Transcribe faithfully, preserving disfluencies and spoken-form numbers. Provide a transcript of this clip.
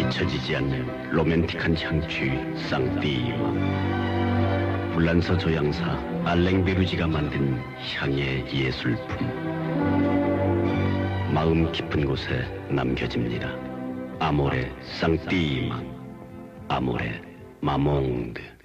잊혀지지 않는 로맨틱한 향취 쌍띠마. 불란서 조향사 알랭베르지가 만든 향의 예술품. 마음 깊은 곳에 남겨집니다. 아모레 쌍띠마. 아모레 마몽드.